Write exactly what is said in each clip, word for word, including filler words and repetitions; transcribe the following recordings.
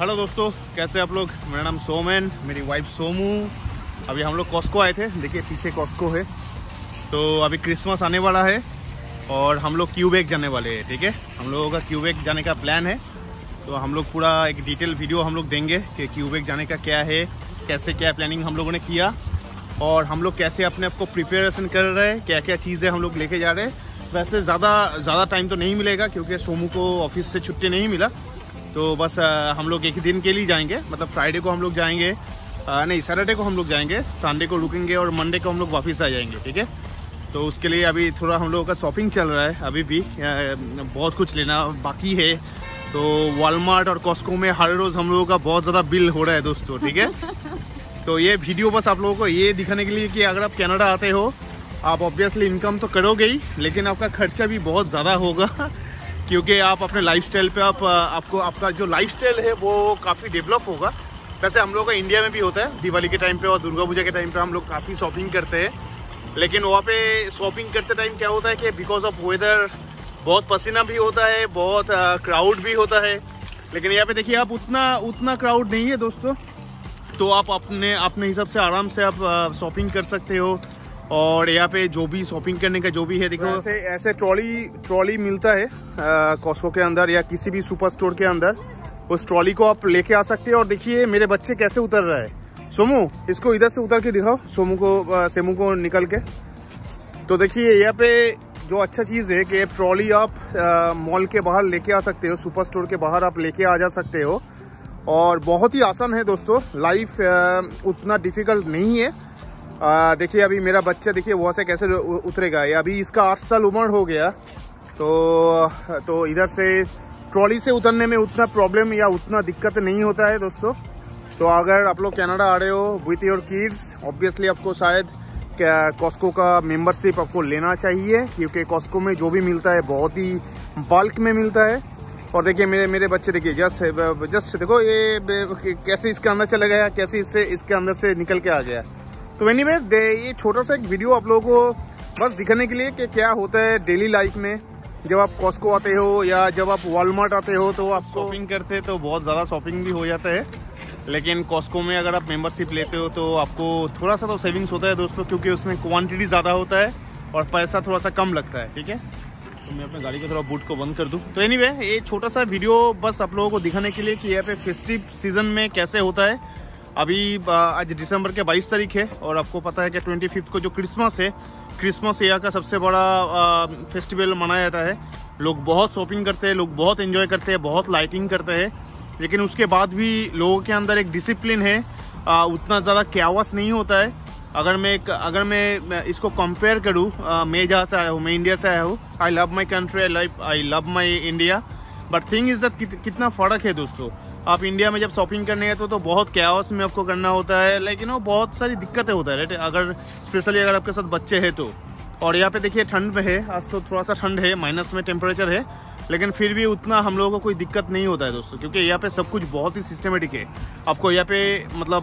Hello दोस्तों, कैसे आप लोग। मेरा नाम सोमन, मेरी वाइफ सोमू। अभी हम लोग कॉस्को आए थे, देखिए पीछे कॉस्को है। तो अभी क्रिसमस आने वाला है और हम लोग क्यूबेक जाने वाले हैं। ठीक है, हम लोगों का क्यूबेक जाने का प्लान है। तो हम लोग पूरा एक डिटेल वीडियो हम लोग देंगे कि क्यूबेक जाने का क्या है, कैसे क्या प्लानिंग हम लोगों ने किया और हम लोग कैसे अपने आप को प्रिपरेशन कर रहे हैं, क्या क्या चीज़ें हम लोग लेके जा रहे हैं। वैसे ज़्यादा ज़्यादा टाइम तो नहीं मिलेगा क्योंकि सोमू को ऑफिस से छुट्टी नहीं मिला। तो बस आ, हम लोग एक दिन के लिए जाएंगे, मतलब फ्राइडे को हम लोग जाएंगे, आ, नहीं सैटरडे को हम लोग जाएंगे, संडे को रुकेंगे और मंडे को हम लोग वापस आ जाएंगे। ठीक है, तो उसके लिए अभी थोड़ा हम लोगों का शॉपिंग चल रहा है। अभी भी आ, बहुत कुछ लेना बाकी है। तो वॉलमार्ट और कॉस्को में हर रोज़ हम लोगों का बहुत ज़्यादा बिल हो रहा है दोस्तों। ठीक है, तो ये वीडियो बस आप लोगों को ये दिखाने के लिए कि अगर आप कनाडा आते हो, आप ऑब्वियसली इनकम तो करोगे ही, लेकिन आपका खर्चा भी बहुत ज़्यादा होगा क्योंकि आप अपने लाइफस्टाइल पे आप आपको आपका जो लाइफस्टाइल है वो काफ़ी डेवलप होगा। वैसे हम लोग का इंडिया में भी होता है, दिवाली के टाइम पे और दुर्गा पूजा के टाइम पे हम लोग काफ़ी शॉपिंग करते हैं। लेकिन वहाँ पे शॉपिंग करते टाइम क्या होता है कि बिकॉज ऑफ वेदर बहुत पसीना भी होता है, बहुत क्राउड भी होता है। लेकिन यहाँ पे देखिए आप उतना उतना क्राउड नहीं है दोस्तों, तो आप अपने अपने हिसाब से आराम से आप शॉपिंग कर सकते हो। और यहाँ पे जो भी शॉपिंग करने का जो भी है, देखो ऐसे ऐसे ट्रॉली ट्रॉली मिलता है कॉस्को के अंदर या किसी भी सुपर स्टोर के अंदर। उस ट्रॉली को आप लेके आ सकते हो। और देखिए मेरे बच्चे कैसे उतर रहा है। सोमू, इसको इधर से उतर के दिखाओ, सोमू को सेमू को निकल के। तो देखिए यहाँ पे जो अच्छा चीज़ है कि ट्रॉली आप मॉल के बाहर लेके आ सकते हो, सुपर स्टोर के बाहर आप लेके आ जा सकते हो। और बहुत ही आसान है दोस्तों, लाइफ उतना डिफिकल्ट नहीं है। देखिए अभी मेरा बच्चा देखिए वहाँ से कैसे उतरेगा। अभी इसका आठ साल उम्र हो गया, तो तो इधर से ट्रॉली से उतरने में उतना प्रॉब्लम या उतना दिक्कत नहीं होता है दोस्तों। तो अगर आप लोग कनाडा आ रहे हो विथ योर किड्स, ऑब्वियसली आपको शायद कॉस्को का मेंबरशिप आपको लेना चाहिए क्योंकि कॉस्को में जो भी मिलता है बहुत ही बल्क में मिलता है। और देखिए मेरे मेरे बच्चे देखिए जस्ट जस्ट देखो ये कैसे इसके अंदर चला गया, कैसे इससे इसके अंदर से निकल के आ गया। तो एनीवे ये छोटा सा एक वीडियो आप लोगों को बस दिखाने के लिए कि क्या होता है डेली लाइफ में जब आप कॉस्को आते हो या जब आप वॉलमार्ट आते हो। तो आप शॉपिंग करते हैं तो बहुत ज़्यादा शॉपिंग भी हो जाता है, लेकिन कॉस्को में अगर आप मेंबरशिप लेते हो तो आपको थोड़ा सा तो सेविंग्स होता है दोस्तों, क्योंकि उसमें क्वांटिटी ज़्यादा होता है और पैसा थोड़ा सा कम लगता है। ठीक है, तो मैं अपने गाड़ी का थोड़ा बूट को बंद कर दूँ। तो एनीवे ये छोटा सा वीडियो बस आप लोगों को दिखाने के लिए कि यहाँ पे फेस्टिव सीजन में कैसे होता है। अभी आज दिसंबर के बाईस तारीख है और आपको पता है कि ट्वेंटी फिफ्थ को जो क्रिसमस है, क्रिसमस यहाँ का सबसे बड़ा फेस्टिवल मनाया जाता है। लोग बहुत शॉपिंग करते हैं, लोग बहुत एंजॉय करते हैं, बहुत लाइटिंग करते हैं। लेकिन उसके बाद भी लोगों के अंदर एक डिसिप्लिन है, आ, उतना ज़्यादा कैओस नहीं होता है। अगर मैं अगर मैं इसको कंपेयर करूँ, मैं जहाँ से आया हूँ, मैं इंडिया से आया हूँ। I love my country, I love I love my India. But thing is that कित, कितना फ़र्क है दोस्तों। आप इंडिया में जब शॉपिंग करने गए तो, तो बहुत कैओस में आपको करना होता है, लेकिन वो बहुत सारी दिक्कतें होता है राइट, अगर स्पेशली अगर आपके साथ बच्चे हैं तो। और यहाँ पे देखिए ठंड में है, आज तो थोड़ा सा ठंड है, माइनस में टेम्परेचर है, लेकिन फिर भी उतना हम लोगों को कोई दिक्कत नहीं होता है दोस्तों, क्योंकि यहाँ पे सब कुछ बहुत ही सिस्टमेटिक है। आपको यहाँ पे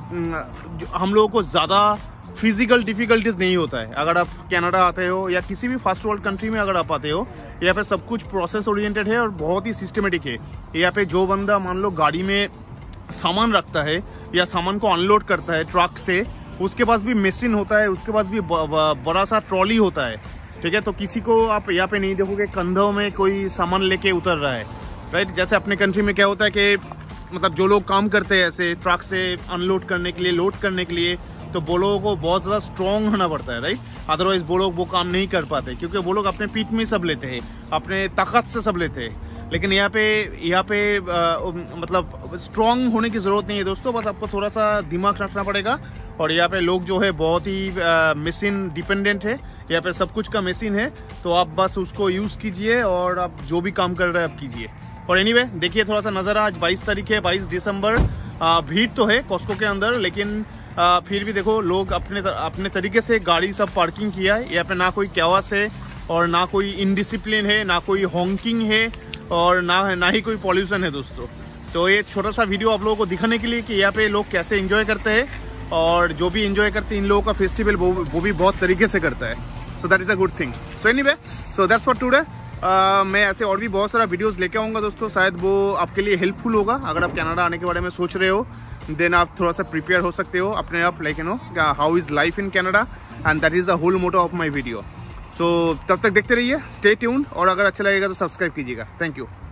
मतलब हम लोगों को ज़्यादा फिजिकल डिफिकल्टीज नहीं होता है। अगर आप कनाडा आते हो या किसी भी फर्स्ट वर्ल्ड कंट्री में अगर आप आते हो, यहाँ पे सब कुछ प्रोसेस ओरिएंटेड है और बहुत ही सिस्टमेटिक है। यहाँ पे जो बंदा मान लो गाड़ी में सामान रखता है या सामान को अनलोड करता है ट्रक से, उसके पास भी मशीन होता है, उसके पास भी बड़ा सा ट्रॉली होता है। ठीक है, तो किसी को आप यहाँ पे नहीं देखोगे कंधों में कोई सामान लेके उतर रहा है राइट। जैसे अपने कंट्री में क्या होता है कि मतलब जो लोग काम करते हैं ऐसे ट्रक से अनलोड करने के लिए, लोड करने के लिए, तो वो लोगों को बहुत ज़्यादा स्ट्रॉन्ग होना पड़ता है राइट। अदरवाइज वो लोग वो काम नहीं कर पाते क्योंकि वो लोग अपने पीठ में सब लेते हैं, अपने ताकत से सब लेते हैं। लेकिन यहाँ पे यहाँ पे आ, मतलब स्ट्रॉन्ग होने की ज़रूरत नहीं है दोस्तों, बस आपको थोड़ा सा दिमाग रखना पड़ेगा। और यहाँ पे लोग जो है बहुत ही मशीन डिपेंडेंट है, यहाँ पे सब कुछ का मशीन है, तो आप बस उसको यूज़ कीजिए और आप जो भी काम कर रहे हैं आप कीजिए। और एनीवे देखिए थोड़ा सा नज़ारा, आज बाईस तारीख है, बाईस दिसंबर। भीड़ तो है कॉस्को के अंदर, लेकिन आ, फिर भी देखो लोग अपने अपने तरीके से गाड़ी सब पार्किंग किया है। यहाँ पे ना कोई कैओस है और ना कोई इनडिसिप्लिन है, ना कोई हॉन्किंग है और ना ना ही कोई पॉल्यूशन है दोस्तों। तो ये छोटा सा वीडियो आप लोगों को दिखाने के लिए कि यहाँ पे लोग कैसे एंजॉय करते हैं, और जो भी एंजॉय करते हैं इन लोगों का फेस्टिवल वो, वो भी बहुत तरीके से करता है। So that is a good thing. So anyway, so that's for today. uh, मैं ऐसे और भी बहुत सारा वीडियोस लेके आऊँगा दोस्तों, शायद वो आपके लिए हेल्पफुल होगा। अगर आप कनाडा आने के बारे में सोच रहे हो देन आप थोड़ा सा प्रिपेयर हो सकते हो अपने आप, like you know how is life in Canada, and that is the whole motto of my video. So तब तक देखते रहिए, स्टे ट्यून्ड, और अगर अच्छा लगेगा तो सब्सक्राइब कीजिएगा। Thank you.